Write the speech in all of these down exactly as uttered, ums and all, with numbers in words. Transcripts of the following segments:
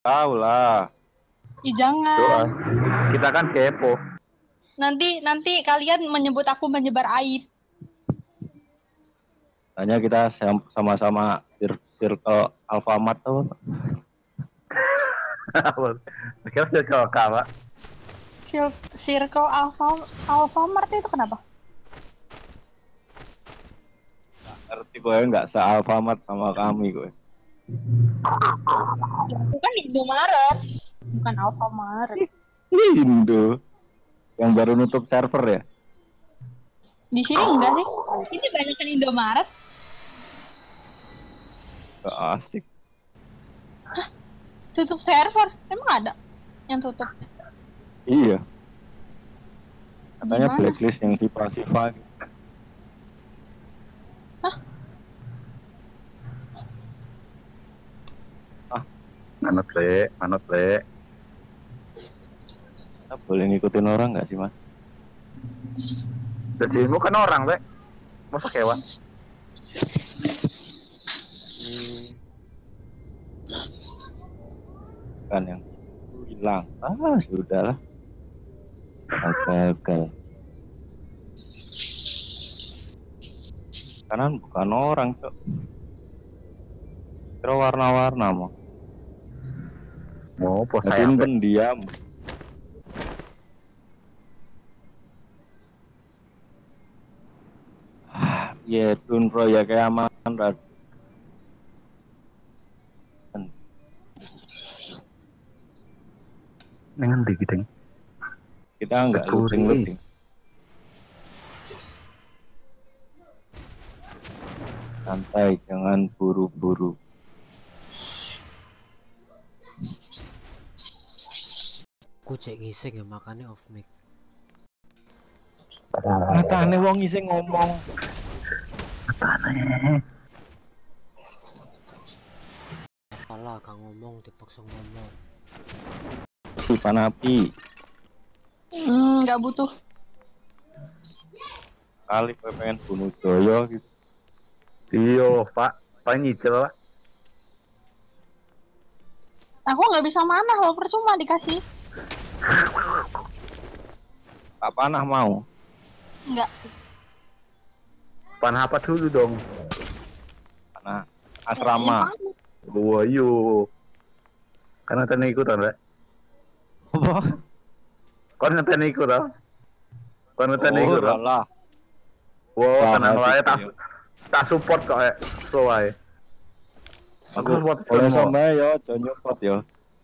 Tahu lah. Ih, jangan. Kita kan kepo. Nanti nanti kalian menyebut aku menyebar aib. Hanya kita sama-sama circle Alfamart tuh. Kira circle apa? Circle Alfa Alfamart itu kenapa? Ngerti gue nggak se-Alfamart sama kami gue. Ya, aku kan Indomaret, bukan Alfamart. Indo yang baru nutup server ya? Di sini enggak sih? Ini banyak kan Indomaret. Gak asik. Hah? Tutup server? Emang ada yang tutup? Iya. Katanya Gimana? blacklist yang sifat-sifat. Hah? Ah, manut le, manut le. kita boleh ngikutin orang nggak sih mas? Jadimu kan orang le, masa kewan? Kan yang hilang. Ah sudahlah. Gagal. Kanan bukan orang cok. Kira warna-warna mau. Mau pos Jadi sayang. pendiam. Ah, ya tun pro ya kayak aman rad. Nengen di kita. Kita nggak looting-looting. Santai, jangan buru-buru. Ku cek ngising ya makanya off mic. Matane wong ngising ngomong. Matane. Apalah kang ngomong dipaksa ngomong. Si Panapi. Hmm, nggak butuh. Kali gue pengen bunuh Joyo gitu. Iyo, Pak. Pak nyicil lah. Aku nggak bisa mana loh, percuma dikasih. Tak panah mau. Enggak. Panah apa dulu dong? Panah asrama. Wah, yuk. Karena tadi ikut ada. Apa? Kau nanti ikut tau? Kau nanti ikut tau? lah. Wow, tenang lah ya, tak tak support kok ya, slow aja. Aku support oleh semua. sama ya, jangan nyopot ya.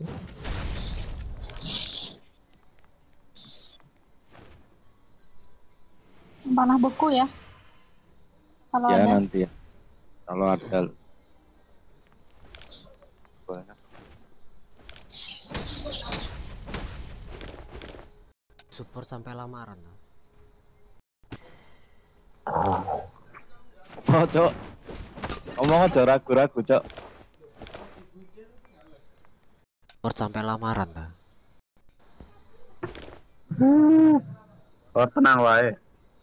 Panah beku ya. Kalau Ya ada. nanti ya. Kalau ada. Boleh. Support sampai lamaran. Oh, cok. Ngomong aja ragu-ragu, cok. Support sampai lamaran ta. Oh, tenang lah ya.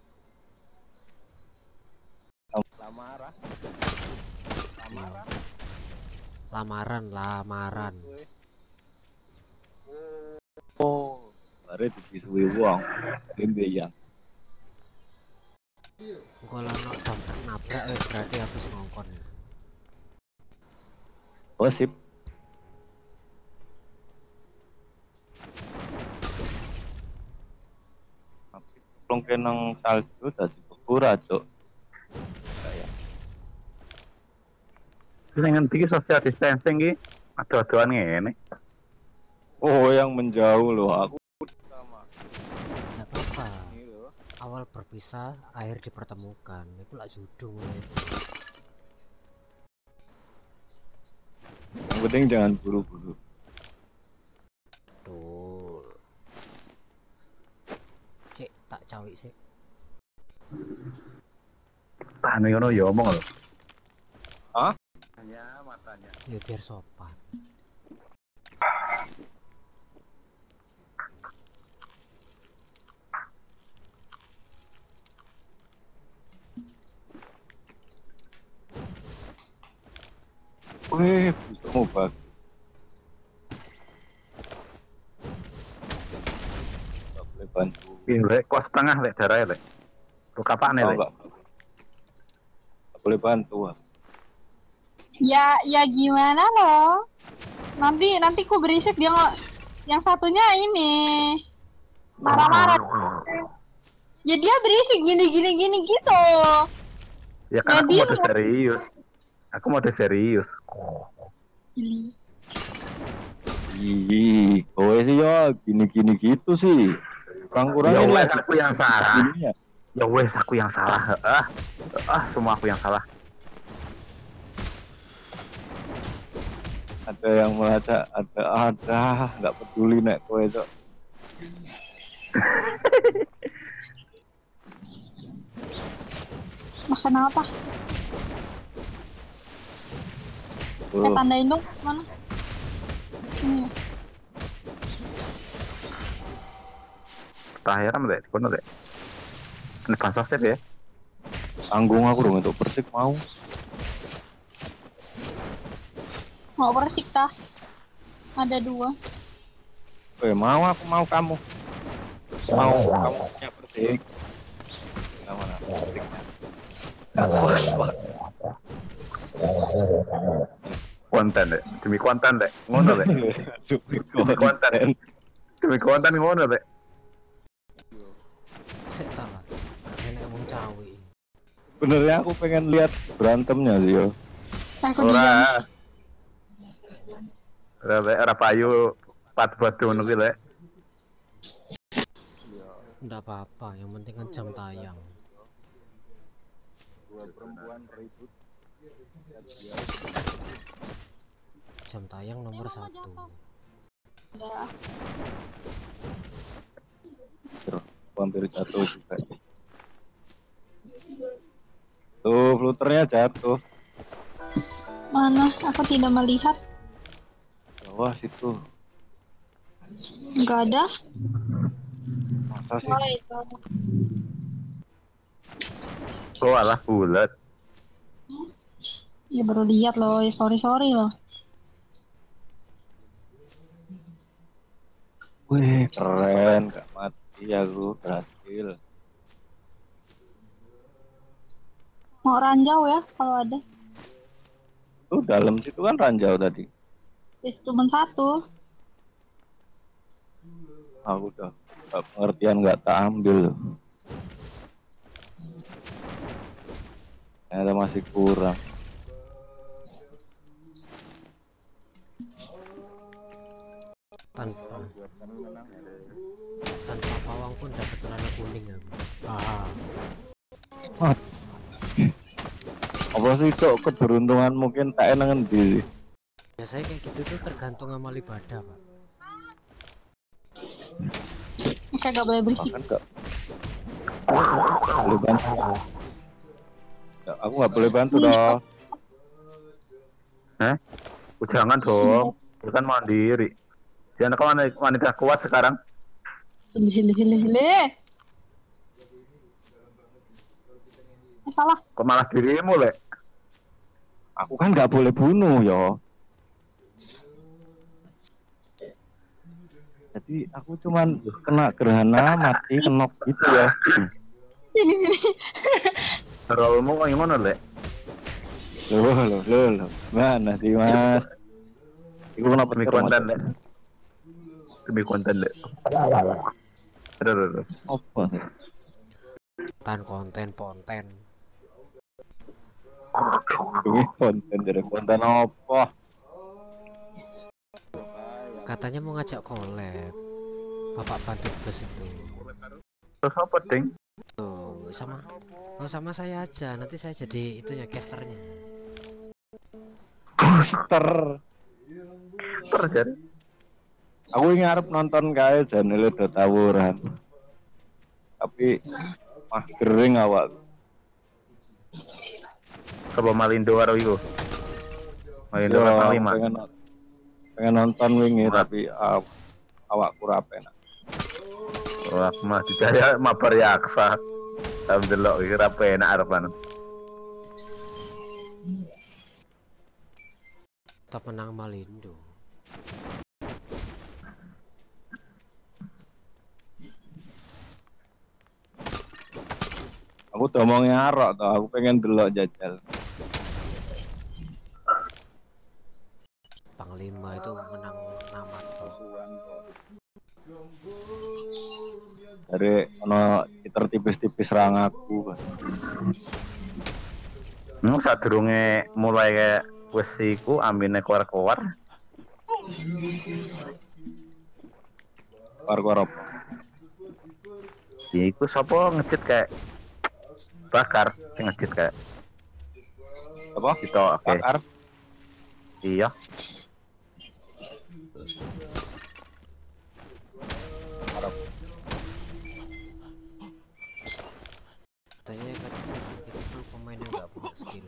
Lamaran. Lamaran. Lamaran, lamaran. Oh, baru dibisui uang. Limbian. Kalau nak dampak nabrak eh, berarti habis ngongkon. Oh, sip. Tapi kenang salju tadi berkurang, cok. Dengan tinggi social distancing ki, adu-aduan ngene. Oh, yang menjauh loh. Aku sama. Tidak apa-apa. Awal berpisah, akhir dipertemukan. Itu lah judul. Yang penting jangan buru-buru. Betul. Cek tak cawik sih. Tahan ngono ya omong lho. Hah? Ya matanya. Ya biar sopan. Wih, bisa bagus. bantu. Ini lek kos setengah lek darah lek. Lu kapan Oh, lek? enggak. Enggak boleh bantu. Ah. Ya, ya gimana loh? Nanti nanti ku berisik dia nggak. Yang satunya ini marah-marah. Ya dia berisik gini gini gini gitu. Ya kan aku Jadi mode serius. Aku mode serius. Ih, kowe sih ya gini-gini gitu sih. Ya Kurang-kurangin wes lah. aku yang salah. Gini ya. Ya wes aku yang salah. Ah, ah semua aku yang salah. Ada yang melacak, ada ada, nggak peduli nek kowe itu. makan apa? Eh Tuh, tandain dong mana? Ini ya. Terakhir am lek, kono lek. Ini pansas ya. tanggung aku dong untuk Persik mau. Mau persik kah? Ada dua. Kowe mau aku mau kamu. Mau kamu punya Persik. Yang mana? Persiknya. Konten dek, demi konten dek, ngono dek. Demi konten, demi konten ngono dek. Sik ta lah. Enek wong cawi. Sebenarnya aku pengen lihat berantemnya sih yo. Aku diam. Ora. Ora lek, ora payu pat-pat ngono ki lek. Nggak apa-apa, yang penting kan jam tayang. Dua perempuan ribut. Jam tayang nomor satu. Udah. Hampir jatuh juga. Tuh, fluternya jatuh. Mana? Aku tidak melihat. Bawah situ. Enggak ada. Masa sih? Oh, itu. Oh alah bulat. Ya baru lihat loh. Ya, sorry sorry loh. Wih, keren. Gak mati aku. Berhasil. Mau ranjau ya kalau ada. Tuh, dalam situ kan ranjau tadi. Ya cuma satu. Aku udah gak pengertian gak tak ambil. Ternyata masih kurang. Tanpa tanpa pawang pun dapat celana kuning aku. Ah, Apa sih cok keberuntungan mungkin tak enak ngendi. biasanya kayak gitu tuh tergantung amal ibadah, Pak. Oke, gak boleh berisik. Bahkan gak boleh bantu. Ya, aku gak boleh bantu dong. Hah? Oh, jangan dong. Itu kan mandiri. Jangan kau wanita, wanita kuat sekarang. Hile hile hile hile. Eh, salah. Kok malah dirimu lek? Aku kan gak boleh bunuh yo. Jadi aku cuman kena gerhana mati kenok gitu ya. Sini sini. Rolmu kok gimana lek? Loh loh loh loh. Mana sih mas? Iku kenapa Demi konten lek. Demi konten lek. Aduh, aduh, aduh. Apa? Tan konten ponten. Demi konten dari konten apa? Katanya mau ngajak collab. Bapak bantu bus itu. Terus apa ding? Tuh, sama oh sama saya aja. Nanti saya jadi itunya casternya. Poster. Terjadi. Aku ingin harap nonton kae channel udah tawuran. Tapi mah kering awak. Coba Malindo karo iku. Malindo Yo, kan lima. pengen, pengen nonton wingi tapi aw, awakku ra penak. Wah, mah dicaya mabar yaksa. Alhamdulillah kira penak arepan. Tetap menang Malindo. Aku udah mau ngarok toh, aku pengen delok jajal. Panglima itu menang nama toh. Dari onoiter tipis-tipis serang aku. Hmm, saat durunge mulai kayak wes iku ambine keluar-keluar. Keluar-keluar apa? Iku sapa ngecit kayak bakar sing ngecit kayak Apa? gitu oke. Bakar. Iya. Katanya katanya itu pemain yang nggak punya skill.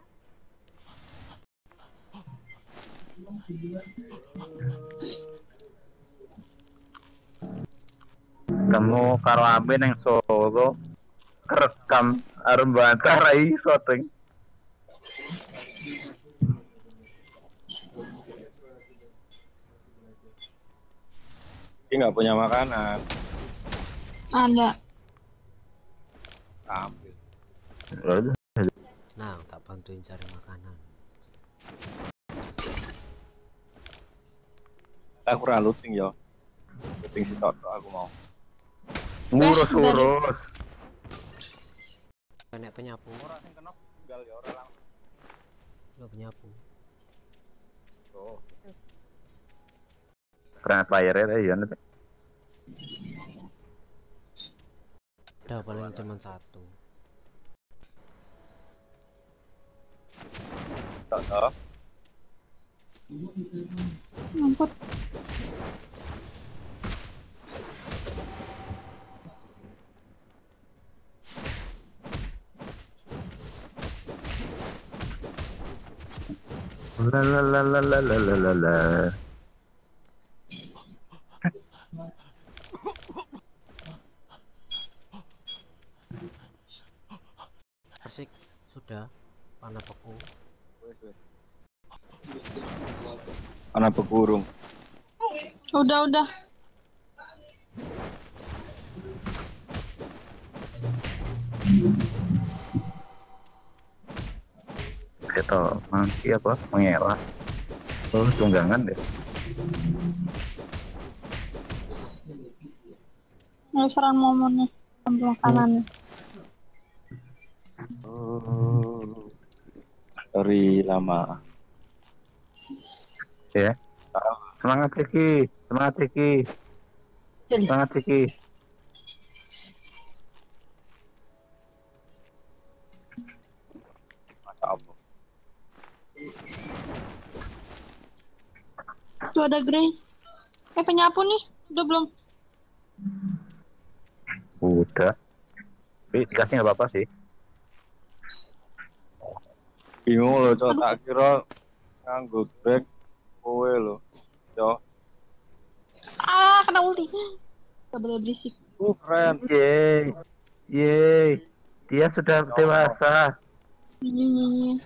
Kamu karo ambe neng Solo kerekam arep bantah ra iso ting. Ini nggak punya makanan. Ada. Ambil. Nah, tak bantuin cari makanan. Aku kurang looting yo. Looting si Toto aku mau. Ngurus-urus. Banyak penyapu. Ora sing kena tinggal ya ora langsung. Lo penyapu. Oh. Granat fire ya nanti. Udah paling cuma satu. Toto. Ampun. La la la la la la la la la. Persik sudah panah beku. Anak pekurung. Udah, udah. Itu nanti apa mengelak. Oh tunggangan deh. Ngeseran momennya. Ambil makanan. Oh. Story lama. Ya. Semangat Ciki, semangat Ciki, semangat Ciki. Masa apa? Tuh ada Grey. Eh penyapu nih. Udah belum? Udah. Tapi dikasih nggak apa-apa sih. Bingung loh, cok. Tak kira nganggo break kowe loh. Yo. Ah, kena ulti. Gak boleh berisik. Uh, keren. Yeay, yeay. Dia sudah dewasa. Nyi.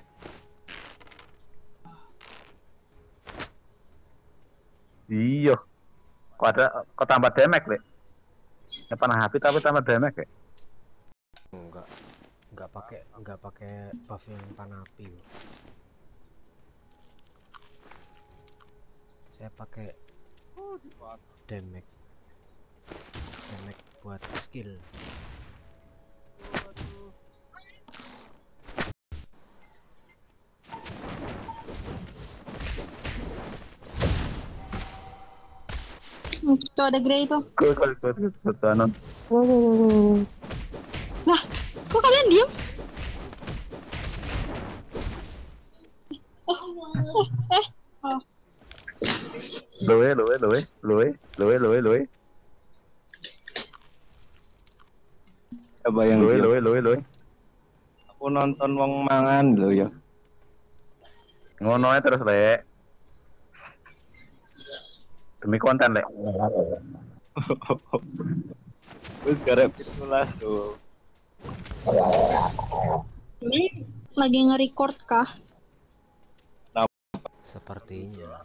Iya. Kok ada, kok tambah damage deh. Ya panah api tapi tambah damage ya. Enggak. Enggak pakai enggak pakai buff yang panah api. Saya pakai damage. Damage buat skill. Tuh ada Grey tuh. Kok kok kok kok kanan. Lah, kok kalian diem? Eh, eh, oh. Loe, loe, loe, loe, loe, loe, loe. Coba yang Loe, dia. loe, loe, loe. Aku nonton wong mangan lho ya. Ngono ae terus lek. Demi konten lek. Terus garap pitulas tuh. Ini lagi nge-record kah? Sepertinya.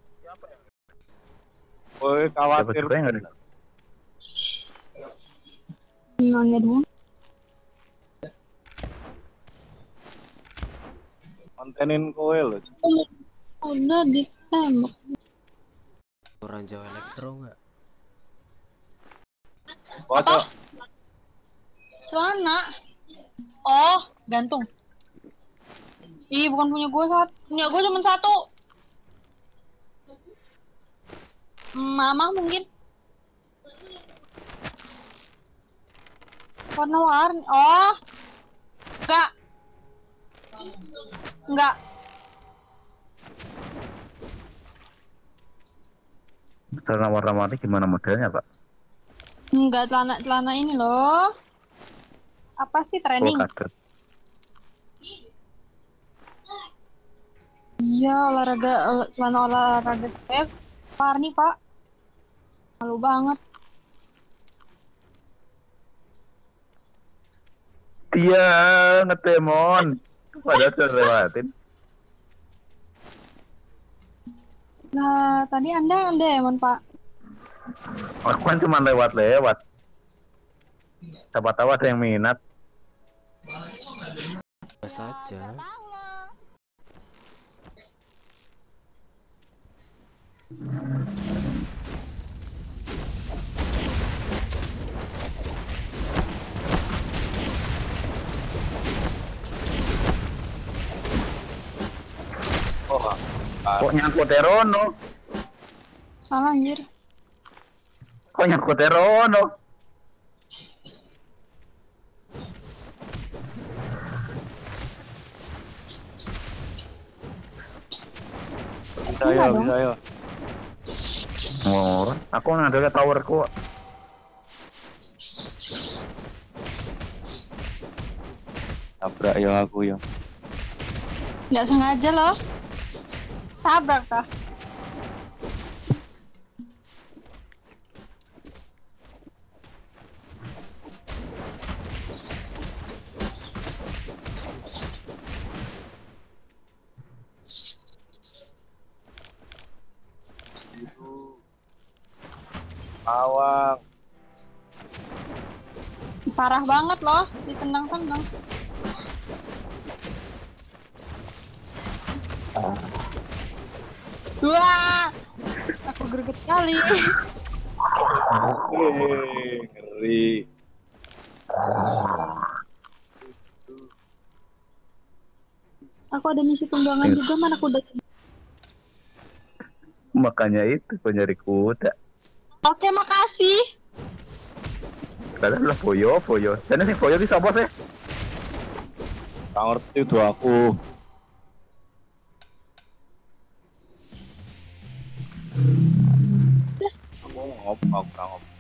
Kowe khawatir Siapa enggak ada? Nanya dulu. kontenin kowe lho. Udah ditembak. Orang Jawa Elektro nggak? Kocok. Celana. Oh, gantung. Ih, bukan punya gue satu. Punya gue cuma satu. Mama mungkin. Warna-warni. Oh. Enggak. Enggak. Celana warna-warni gimana modelnya, Pak? Enggak, celana celana ini loh. Apa sih Oh, training? kader. Iya, olahraga olah- celana olahraga saya warni, Pak. Malu banget. Dia ngetemon. Padahal sudah lewatin. Nah, tadi Anda Demon, Pak. Aku kan cuma lewat-lewat. Siapa tahu ada yang minat. Biasa aja. Oh, Kok nyangkut Terono? Salah anjir. Kok nyangkut Terono? bisa ya, dong. bisa ya. Oh, aku ngadep towerku. Tabrak ya aku ya. Nggak sengaja loh. Tabrak kah? Awang. Parah banget loh, ditendang-tendang. Wah, aku greget kali. Hei, ngeri. Aku ada misi tunggangan juga, mana kuda. Makanya itu kau nyari kuda. Oke, makasih. Kalian lah Boyo, Boyo. Jadi sih Boyo bisa bos ya? Gak ngerti tuh aku. Aku ngop, aku ngop.